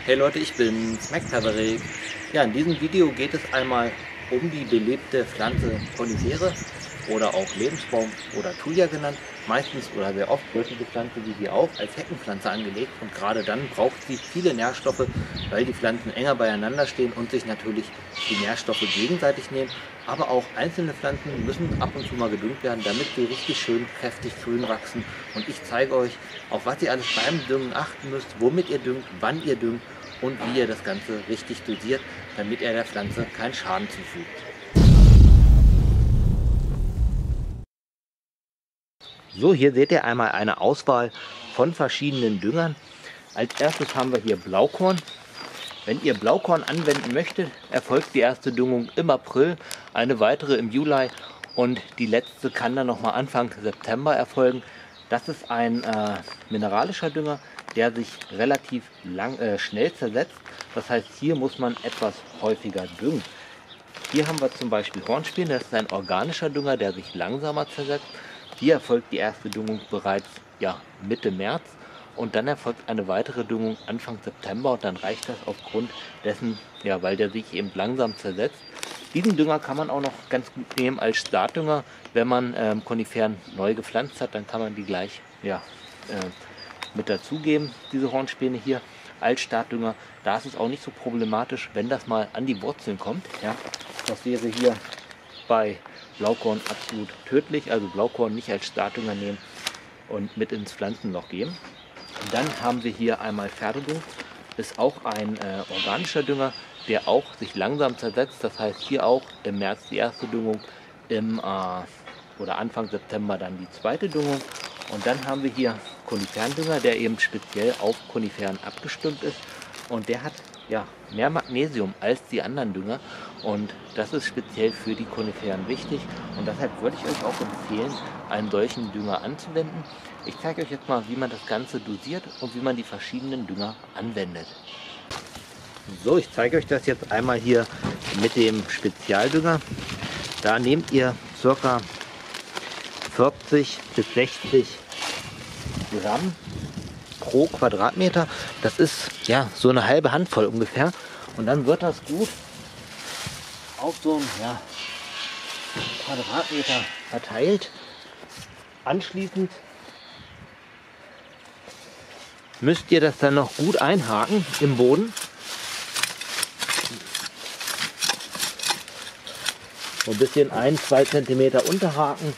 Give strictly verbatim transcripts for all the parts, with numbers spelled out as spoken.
Hey Leute, ich bin's, MacPaverick. Ja, in diesem Video geht es einmal um die beliebte Pflanze Conifere oder auch Lebensbaum oder Thuja genannt. Meistens oder sehr oft wird diese Pflanze wie hier auch als Heckenpflanze angelegt und gerade dann braucht sie viele Nährstoffe, weil die Pflanzen enger beieinander stehen und sich natürlich die Nährstoffe gegenseitig nehmen. Aber auch einzelne Pflanzen müssen ab und zu mal gedüngt werden, damit sie richtig schön kräftig grün wachsen. Und ich zeige euch, auf was ihr alles beim Düngen achten müsst, womit ihr düngt, wann ihr düngt und wie ihr das Ganze richtig dosiert, damit ihr der Pflanze keinen Schaden zufügt. So, hier seht ihr einmal eine Auswahl von verschiedenen Düngern. Als erstes haben wir hier Blaukorn. Wenn ihr Blaukorn anwenden möchtet, erfolgt die erste Düngung im April, eine weitere im Juli und die letzte kann dann nochmal Anfang September erfolgen. Das ist ein äh, mineralischer Dünger, der sich relativ lang, äh, schnell zersetzt. Das heißt, hier muss man etwas häufiger düngen. Hier haben wir zum Beispiel Hornspäne, das ist ein organischer Dünger, der sich langsamer zersetzt. Hier erfolgt die erste Düngung bereits ja, Mitte März und dann erfolgt eine weitere Düngung Anfang September und dann reicht das aufgrund dessen, ja, weil der sich eben langsam zersetzt. Diesen Dünger kann man auch noch ganz gut nehmen als Startdünger, wenn man ähm, Koniferen neu gepflanzt hat, dann kann man die gleich ja, äh, mit dazugeben, diese Hornspäne hier als Startdünger. Da ist es auch nicht so problematisch, wenn das mal an die Wurzeln kommt. Ja. Das wäre hier bei Blaukorn absolut tödlich, also Blaukorn nicht als Startdünger nehmen und mit ins Pflanzenloch geben. Und dann haben wir hier einmal Pferdedung, ist auch ein äh, organischer Dünger, der auch sich langsam zersetzt. Das heißt hier auch im März die erste Düngung, im äh, oder Anfang September dann die zweite Düngung. Und dann haben wir hier Koniferendünger, der eben speziell auf Koniferen abgestimmt ist und der hat ja, mehr Magnesium als die anderen Dünger und das ist speziell für die Koniferen wichtig und deshalb würde ich euch auch empfehlen, einen solchen Dünger anzuwenden. Ich zeige euch jetzt mal, wie man das Ganze dosiert und wie man die verschiedenen Dünger anwendet. So, ich zeige euch das jetzt einmal hier mit dem Spezialdünger. Da nehmt ihr ca. vierzig bis sechzig Gramm pro Quadratmeter. Das ist ja so eine halbe Handvoll ungefähr. Und dann wird das gut auf so einen ja, Quadratmeter verteilt. Anschließend müsst ihr das dann noch gut einhaken im Boden. So ein bisschen ein, zwei Zentimeter unterhaken.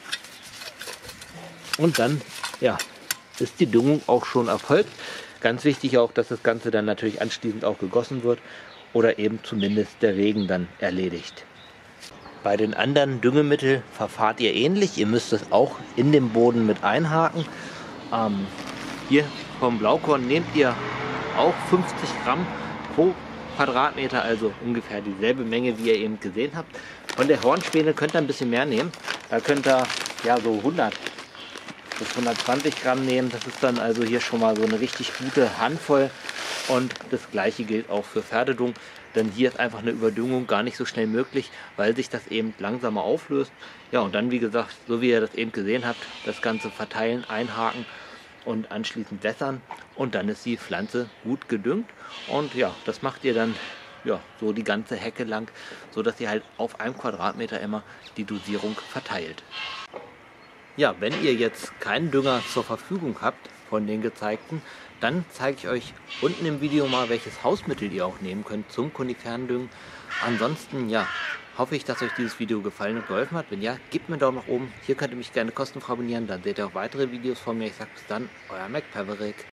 Und dann ja, ist die Düngung auch schon erfolgt. Ganz wichtig auch, dass das Ganze dann natürlich anschließend auch gegossen wird oder eben zumindest der Regen dann erledigt. Bei den anderen Düngemitteln verfahrt ihr ähnlich. Ihr müsst es auch in den Boden mit einhaken. Ähm, hier vom Blaukorn nehmt ihr auch fünfzig Gramm pro Quadratmeter, also ungefähr dieselbe Menge, wie ihr eben gesehen habt. Von der Hornspäne könnt ihr ein bisschen mehr nehmen. Da könnt ihr ja so hundert bis hundertzwanzig Gramm nehmen. Das ist dann also hier schon mal so eine richtig gute Handvoll. Und das gleiche gilt auch für Pferdedung, denn hier ist einfach eine Überdüngung gar nicht so schnell möglich, weil sich das eben langsamer auflöst. Ja, und dann wie gesagt, so wie ihr das eben gesehen habt, das Ganze verteilen, einhaken und anschließend wässern und dann ist die Pflanze gut gedüngt. Und ja, das macht ihr dann ja, so die ganze Hecke lang, so dass ihr halt auf einem Quadratmeter immer die Dosierung verteilt. Ja, wenn ihr jetzt keinen Dünger zur Verfügung habt von den gezeigten, dann zeige ich euch unten im Video mal, welches Hausmittel ihr auch nehmen könnt zum Koniferendüngen. Ansonsten, ja, hoffe ich, dass euch dieses Video gefallen und geholfen hat. Wenn ja, gebt mir einen Daumen nach oben. Hier könnt ihr mich gerne kostenfrei abonnieren, dann seht ihr auch weitere Videos von mir. Ich sage bis dann, euer MacPaverick.